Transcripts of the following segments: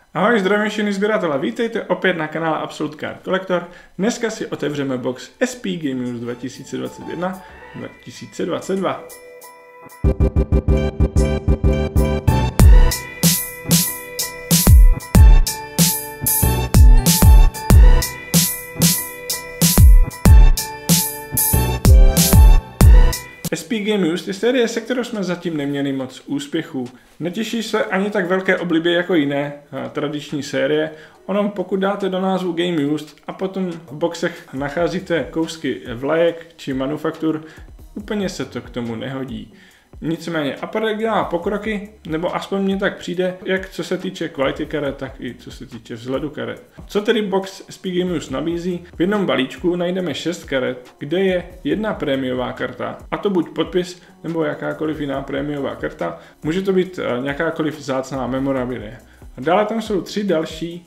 Ahoj, zdravím všichni sběratele, vítejte opět na kanále Absolute Card Collector. Dneska si otevřeme box SP Game News 2021-2022. SP Game News je série, se kterou jsme zatím neměli moc úspěchů. Netěší se ani tak velké oblibě jako jiné tradiční série. Ono, pokud dáte do názvu Game News a potom v boxech nacházíte kousky vlajek či manufaktur, úplně se to k tomu nehodí. Nicméně Apex dělá pokroky, nebo aspoň mně tak přijde, jak co se týče kvality karet, tak i co se týče vzhledu karet. Co tedy box SP Game News nabízí? V jednom balíčku najdeme 6 karet, kde je jedna prémiová karta, a to buď podpis, nebo jakákoliv jiná prémiová karta. Může to být jakákoliv vzácná memorabilie. Dále tam jsou 3 další,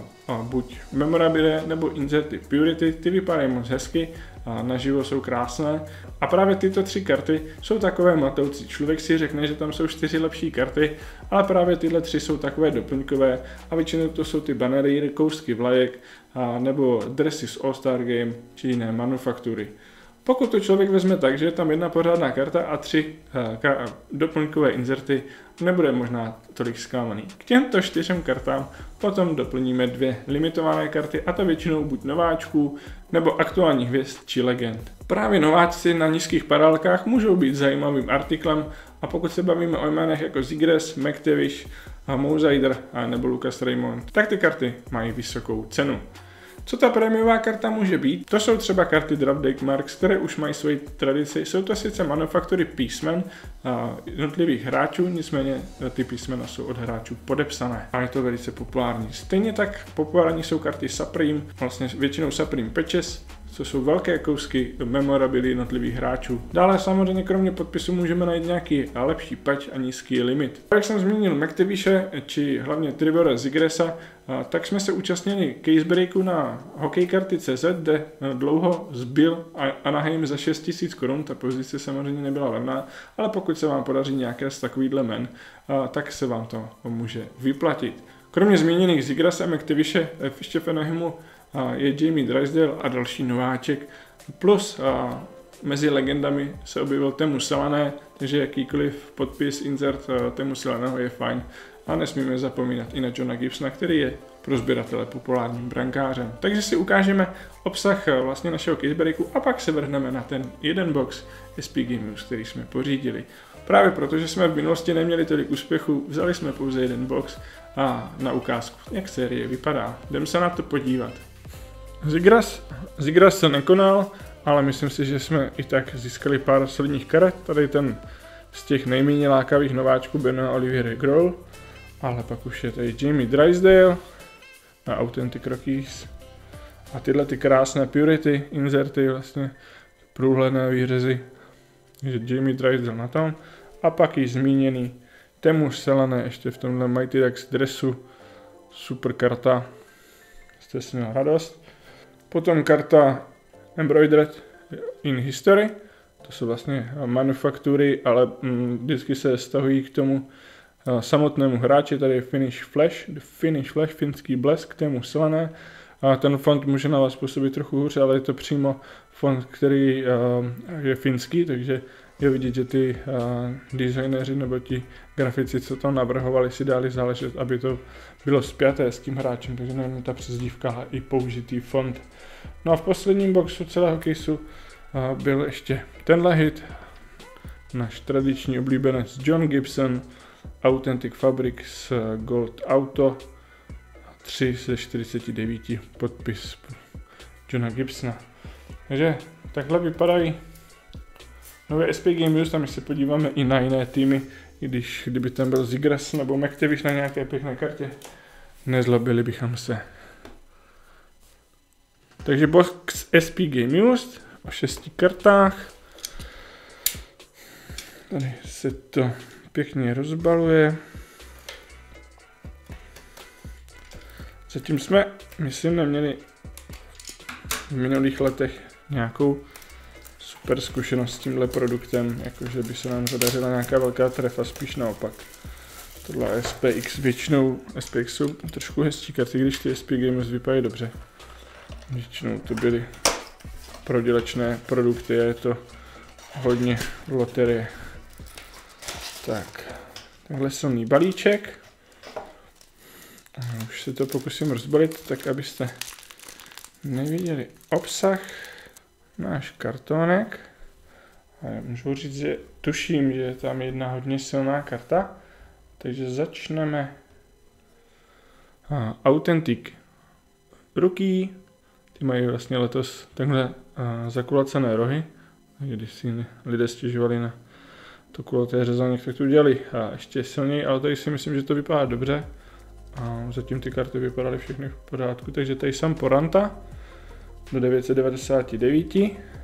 buď memorabilie nebo inserty Purity, ty vypadají moc hezky, naživo jsou krásné. A právě tyto 3 karty jsou takové matoucí. Člověk si řekne, že tam jsou 4 lepší karty, ale právě tyhle 3 jsou takové doplňkové a většinou to jsou ty banery, kousky vlajek nebo dresy z All-Star Game či jiné manufaktury. Pokud to člověk vezme tak, že je tam jedna pořádná karta a 3 doplňkové inserty, nebude možná tolik zklamaný. K těmto 4 kartám potom doplníme 2 limitované karty, a to většinou buď nováčků nebo aktuálních hvězd či legend. Právě nováčci na nízkých parálkách můžou být zajímavým artiklem, a pokud se bavíme o jménech jako Zigres, McTavish, Mousider nebo Lucas Raymond, tak ty karty mají vysokou cenu. Co ta prémiová karta může být? To jsou třeba karty Draft Day Marks, které už mají svoji tradici. Jsou to sice manufaktury písmen jednotlivých hráčů, nicméně ty písmena jsou od hráčů podepsané a je to velice populární. Stejně tak populární jsou karty Supreme, vlastně většinou Supreme Patches, co jsou velké kousky memorabilií jednotlivých hráčů. Dále samozřejmě kromě podpisu můžeme najít nějaký lepší patch a nízký limit. Jak jsem zmínil McTavishe, či hlavně Trevora Zigresa, tak jsme se účastnili casebreaku na hokejkarty.cz, kde dlouho zbyl Anaheim za 6 000 korun. Ta pozice samozřejmě nebyla levná, ale pokud se vám podaří nějaké z takovýchhle men, tak se vám to může vyplatit. Kromě zmíněných Zigresa a McTavishe, ještě v Anaheimu je Jamie Drysdale a další nováček, plus mezi legendami se objevil Teemu Selanne, takže jakýkoliv podpis, insert Teemu Selanneho je fajn. A nesmíme zapomínat i na Johna Gibsona, který je pro sběratele populárním brankářem. Takže si ukážeme obsah vlastně našeho casebreaku a pak se vrhneme na ten jeden box SP Game News, který jsme pořídili. Právě protože jsme v minulosti neměli tolik úspěchu, vzali jsme pouze jeden box a na ukázku, jak série vypadá. Jdeme se na to podívat. Zigras se nekonal, ale myslím si, že jsme i tak získali pár solidních karet. Tady ten z těch nejméně lákavých nováčků Benoit Olivier Grohl, ale pak už je tady Jamie Drysdale a Authentic Rockies a tyhle ty krásné Purity inserty, vlastně průhledné výřezy, takže Jamie Drysdale na tom a pak již zmíněný Teemu Selanne ještě v tomhle Mighty Ducks dresu, super karta, jste si měl radost. Potom karta Embroidered in History, to jsou vlastně manufaktury, ale vždycky se stahují k tomu samotnému hráči. Tady je Finnish Flash, finský blesk, Teemu Selanne. Ten font může na vás působit trochu hůř, ale je to přímo font, který je finský, takže je vidět, že ty designéři nebo ti grafici, co to navrhovali, si dali záležet, aby to bylo spjaté s tím hráčem, takže nevím, ta přezdívka a i použitý font. No a v posledním boxu celého caseu byl ještě tenhle hit, náš tradiční oblíbenec John Gibson, Authentic Fabrics Gold Auto, 3 ze 49 podpis Johna Gibsona. Takže takhle vypadají nové SP Game News, tam se podíváme i na jiné týmy, i kdyby tam byl Zigres nebo McTavish na nějaké pěkné kartě, nezlobili bychom se. Takže box SP Game News o 6 kartách. Tady se to pěkně rozbaluje. Zatím jsme, myslím, neměli v minulých letech nějakou super zkušenost s tímhle produktem, jakože by se nám podařila nějaká velká trefa, spíš naopak. Tohle SPX, většinou SPX jsou trošku hezčí karty, když ty SP Games vypadají dobře. Většinou to byly prodělečné produkty a je to hodně loterie. Tak, takhle silný balíček. Už se to pokusím rozbalit, tak abyste neviděli obsah. Náš kartonek. A já můžu říct, že tuším, že je tam jedna hodně silná karta. Takže začneme. Authentic Rookie. Ty mají vlastně letos takhle zakulacené rohy. Když si lidé stěžovali na to kulaté řezání, tak to udělali ještě silněji, ale tady si myslím, že to vypadá dobře. A zatím ty karty vypadaly všechny v pořádku, takže tady jsem Poranta do 999.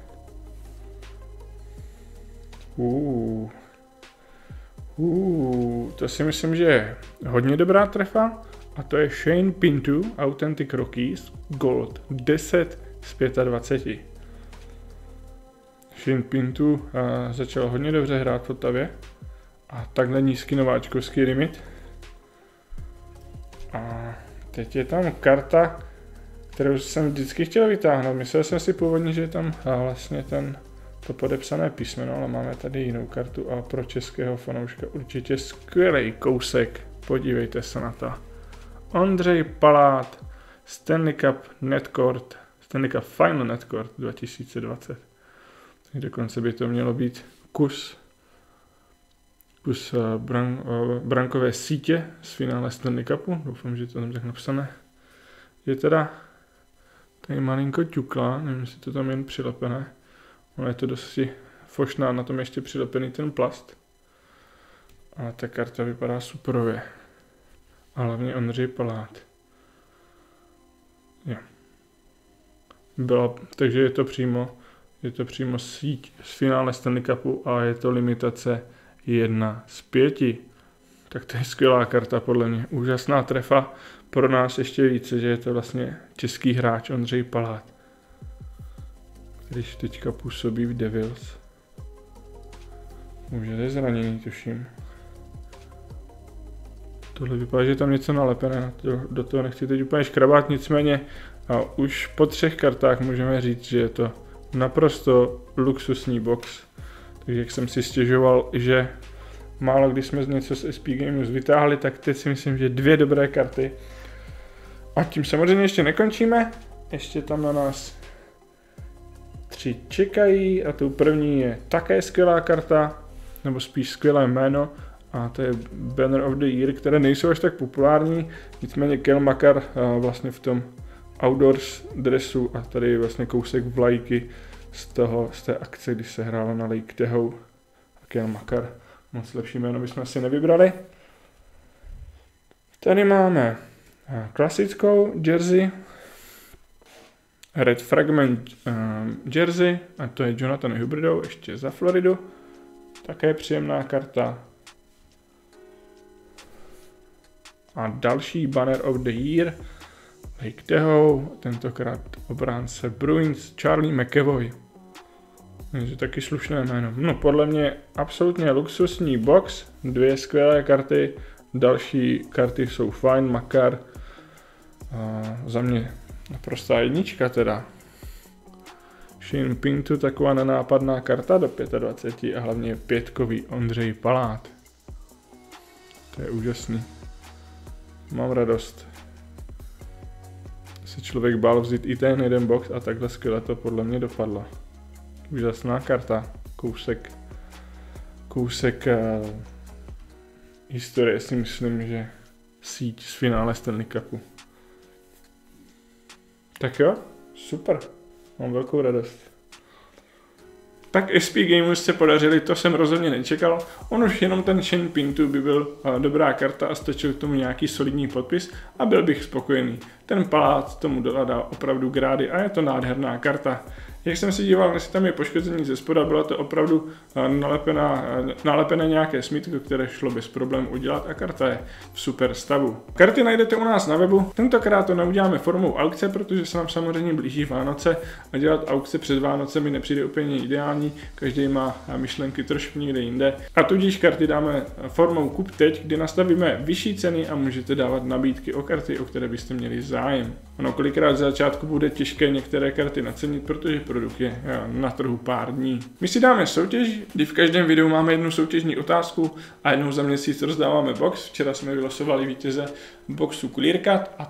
To si myslím, že je hodně dobrá trefa. A to je Shane Pinto Authentic Rookies Gold 10 z 25. Shane Pinto začal hodně dobře hrát v Ottawě a takhle nízký nováčkovský limit. A teď je tam karta, kterou jsem vždycky chtěl vytáhnout. Myslel jsem si původně, že je tam vlastně to podepsané písmeno, ale máme tady jinou kartu a pro českého fanouška určitě skvělý kousek. Podívejte se na to. Ondřej Palát, Stanley Cup Netcourt, Stanley Cup Final Netcourt 2020. Dokonce by to mělo být kus brankové sítě z finále Stanley Cupu. Doufám, že to tam tak napsané. Je teda tady malinko ťukla, nevím, jestli to tam jen přilepené. Ono je to dosti fošná, na tom ještě přilepený ten plast. A ta karta vypadá superově. A hlavně Ondřej Palát. Jo. Takže je to přímo síť z finále Stanley Cupu a je to limitace 1 z 5. Tak to je skvělá karta podle mě. Úžasná trefa. Pro nás ještě více, že je to vlastně český hráč Ondřej Palát, když teďka působí v Devils. Už je zraněný, tuším. Tohle vypadá, že je tam něco nalepené, do toho nechci teď úplně škrabat, nicméně a už po 3 kartách můžeme říct, že je to naprosto luxusní box. Takže jak jsem si stěžoval, že málo když jsme něco z SP Games vytáhli, tak teď si myslím, že 2 dobré karty. A tím samozřejmě ještě nekončíme, ještě tam na nás 3 čekají a tou první je také skvělá karta, nebo spíš skvělé jméno. A to je Banner of the Year, které nejsou až tak populární, nicméně Cale Makar vlastně v tom outdoors dresu a tady je vlastně kousek vlajky z té akce, když se hrálo na Lake Tahoe. Cale Makar, moc lepší jméno bychom si nevybrali. Tady máme klasickou jersey, Red Fragment jersey, a to je Jonathan Huberdeau, ještě za Floridu. Také příjemná karta. A další Banner of the Year, Lake Tahoe, tentokrát obránce Bruins, Charlie McAvoy. Takže taky slušné jméno. No podle mě absolutně luxusní box, 2 skvělé karty, další karty jsou fajn, Makar. Za mě naprostá jednička teda. Shane Pinto, taková nenápadná karta do 25 a hlavně 5kový Ondřej Palát. To je úžasný. Mám radost. Se člověk bál vzít i ten jeden box a takhle skvěle to podle mě dopadlo. Úžasná karta. Kousek historie si myslím, že síť z finále Stanley Cupu. Tak jo, super. Mám velkou radost. Tak SP Games se podařili, to jsem rozhodně nečekal. On už jenom ten Shane Pinto by byl dobrá karta a stačil k tomu nějaký solidní podpis a byl bych spokojený. Ten Palác tomu dodal opravdu grády a je to nádherná karta. Jak jsem si díval, jestli tam je poškození ze spoda, bylo to opravdu nalepené nějaké smítko, které šlo bez problémů udělat a karta je v super stavu. Karty najdete u nás na webu, tentokrát to neuděláme formou aukce, protože se nám samozřejmě blíží Vánoce a dělat aukce před Vánoce mi nepřijde úplně ideální, každý má myšlenky trošku někde jinde. A tudíž karty dáme formou kup teď, kdy nastavíme vyšší ceny a můžete dávat nabídky o karty, o které byste měli zájem. Ono kolikrát z začátku bude těžké některé karty nacenit, protože produkt je na trhu pár dní. My si dáme soutěž, kdy v každém videu máme jednu soutěžní otázku a jednou za měsíc rozdáváme box. Včera jsme vylosovali vítěze boxu Clearcut a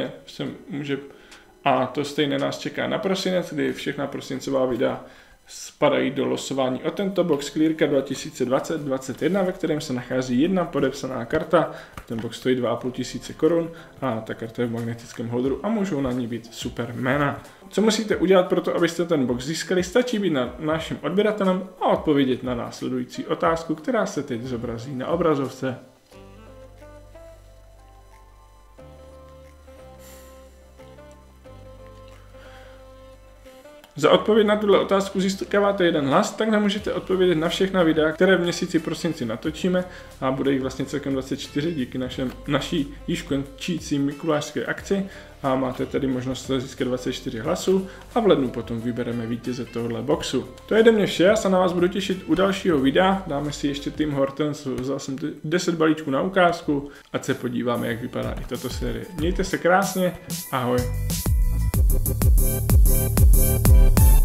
to stejné nás čeká na prosinec, kdy všechna prosincová videa spadají do losování o tento box Clearcut 2020-2021, ve kterém se nachází jedna podepsaná karta. Ten box stojí 2500 korun a ta karta je v magnetickém holderu a můžou na ní být super jména. Co musíte udělat pro to, abyste ten box získali? Stačí být naším odběratelem a odpovědět na následující otázku, která se teď zobrazí na obrazovce. Za odpověď na tuto otázku získáváte jeden hlas, tak nemůžete odpovědět na všechna videa, které v měsíci prosinci natočíme a bude jich vlastně celkem 24 díky naší již končící mikulášské akci a máte tedy možnost získat 24 hlasů a v lednu potom vybereme vítěze tohohle boxu. To je ode mě vše, já se na vás budu těšit u dalšího videa, dáme si ještě Tim Hortons, vzal jsem 10 balíčků na ukázku, ať se podíváme, jak vypadá i tato série. Mějte se krásně, ahoj.